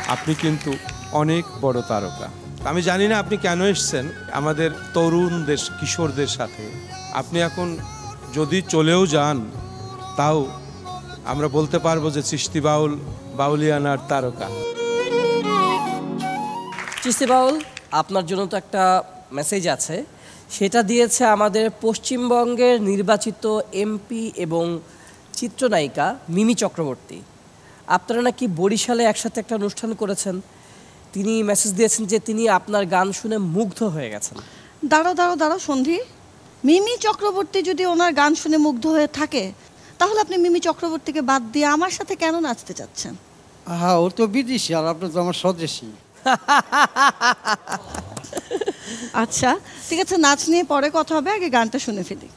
আপনি কিন্তু অনেক বড় তারকা। আমি জানি না আপনি কেন এসেছেন আমাদের তরুণদের, কিশোরদের সাথে। আপনি এখন যদি চলেও যান, তাও আমরা বলতে পারবো যে চিশতি বাউল বাউলিয়ানার তারকা। চিশতি বাউল, আপনার জন্য তো একটা মেসেজ আছে, সেটা দিয়েছে আমাদের পশ্চিমবঙ্গের নির্বাচিত এমপি এবং চিত্রনায়িকা মিমি চক্রবর্তী। আপনারা নাকি বরিশালে একসাথে একটা অনুষ্ঠান করেছেন। তিনি মেসেজ দিয়েছেন যে তিনি আপনার গান শুনে মুগ্ধ হয়ে গেছেন। দাঁড়াও সন্ধি, মিমি চক্রবর্তী যদি ওনার গান শুনে মুগ্ধ হয়ে থাকে, তাহলে আপনি মিমি চক্রবর্তীকে বাদ দিয়ে আমার সাথে কেন নাচতে চাচ্ছেন? হ্যাঁ, ও তো বিদেশি আর আপনি তো আমার স্বদেশী। আচ্ছা ঠিক আছে, নাচ নিয়ে পরে কথা হবে, আগে গানটা শুনে ফেলি।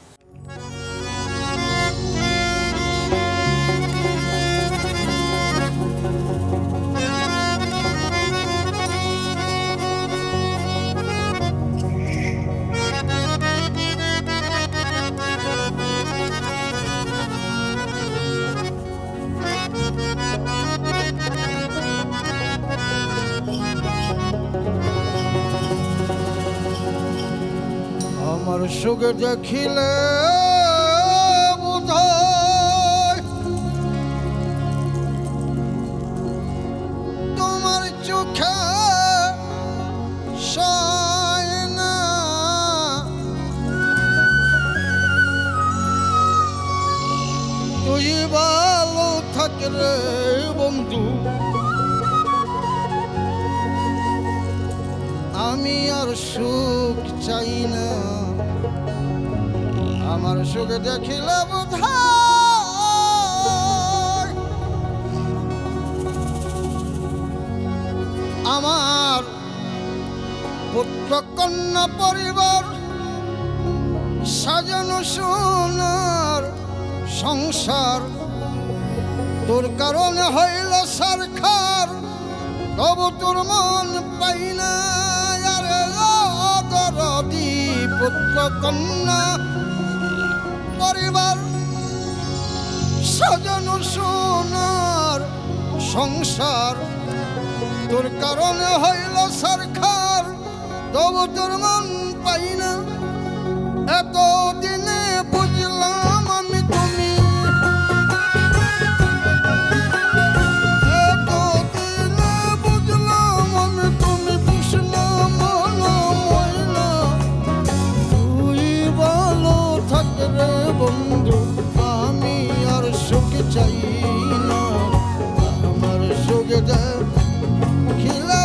আমার সুখ দেখিলে বোধহয় তোমার চোখে সায় না, তুই ভালো থাকলে বন্ধু, আমি আর সুখ চাই না। আমার সুখ দেখিলে বোধহয় আমার পুত্র কন্যা পরিবার সাজানো সোনার সংসার তোর কারণে হইল সরকার, তবু তোর মন পাই না। পুত্র কন্যা পরিবার সাজানো সোনার সংসার তোর কারণে হইল সরকার, তবু তোর মন পাই না। এতদিনে বুঝলাম আমি তুমি, এতদিনে বুঝলাম আমি তুমি, বুঝলাম ময়না, তুই ভালো থাকলে বন্ধু, আমি আর সুখ চাই না। আমার সুখ দেখিলে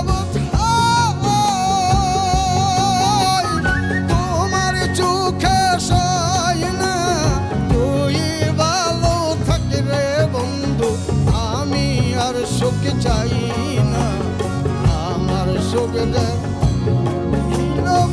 তোমার চোখে সায় না, তুই ভালো থাকলে বন্ধু, আমি আর সুখ চাই না। আমার সুখ দেখিলে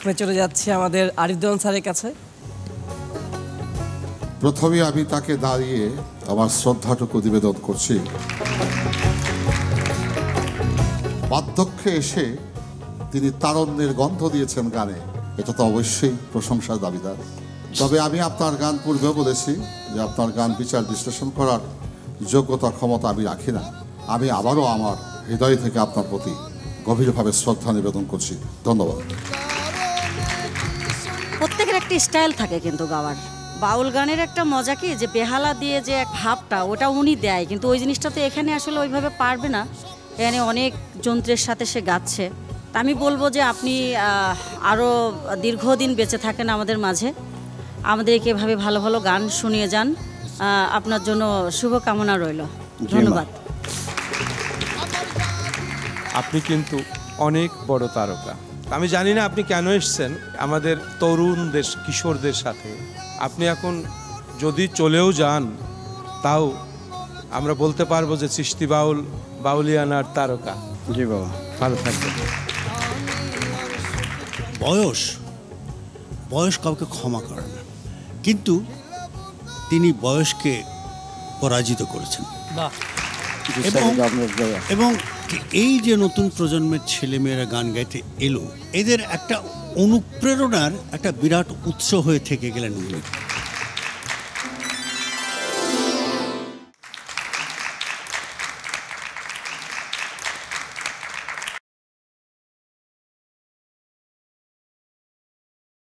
প্রথমে চলে যাচ্ছে আমাদের আরিফুজ্জামান স্যারের কাছে। প্রথমে আমি তাকে দাঁড়িয়ে আমার শ্রদ্ধাটুকু নিবেদন করছি। বার্ধক্যে এসে তিনি তারণ্যের গন্ধ দিয়েছেন গানে, এটা তো অবশ্যই প্রশংসার দাবিদার। তবে আমি আপনার গান পূর্বেও বলেছি যে আপনার গান বিচার বিশ্লেষণ করার যোগ্যতা ক্ষমতা আমি রাখি না। আমি আবারও আমার হৃদয় থেকে আপনার প্রতি গভীরভাবে শ্রদ্ধা নিবেদন করছি। ধন্যবাদ। প্রত্যেকের একটা স্টাইল থাকে কিন্তু গাওয়ার। বাউল গানের একটা মজা কি যে বেহালা দিয়ে যে এক ভাবটা ওটা উনি দেয়, কিন্তু ওই জিনিসটা তো এখানে আসলে ওইভাবে পারবে না। এখানে অনেক যন্ত্রের সাথে সে গাচ্ছে। তা আমি বলবো যে আপনি আরও দীর্ঘদিন বেঁচে থাকেন আমাদের মাঝে, আমাদেরকে এভাবে ভালো ভালো গান শুনিয়ে যান। আপনার জন্য শুভকামনা রইল। ধন্যবাদ। আপনি কিন্তু অনেক বড় তারকা। আমি জানি না আপনি কেন এসেছেন আমাদের তরুণদের কিশোরদের সাথে। আপনি এখন যদি চলেও যান তাও আমরা বলতে পারবো যে চিশতি বাউল বাউলিয়ানার তারকা। জি বাবা, ভালো থাকবেন। বয়স কাউকে ক্ষমা করে না, কিন্তু তিনি বয়সকে পরাজিত করেছেন। এবং এই যে নতুন প্রজন্মের ছেলেমেয়েরা গান গাইতে এলো, এদের একটা অনুপ্রেরণার একটা বিরাট উৎস হয়ে থেকে গেলেন উনি।